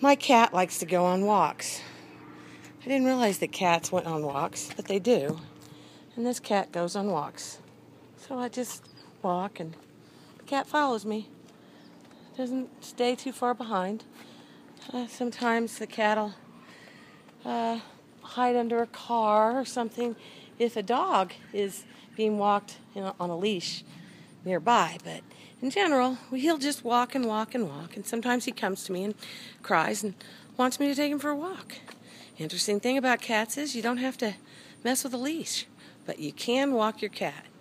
My cat likes to go on walks. I didn't realize that cats went on walks, but they do. And this cat goes on walks. So I just walk and the cat follows me. Doesn't stay too far behind. Sometimes the cat will hide under a car or something if a dog is being walked on a leash nearby. But in general, he'll just walk and walk and walk. And sometimes he comes to me and cries and wants me to take him for a walk. Interesting thing about cats is you don't have to mess with a leash, but you can walk your cat.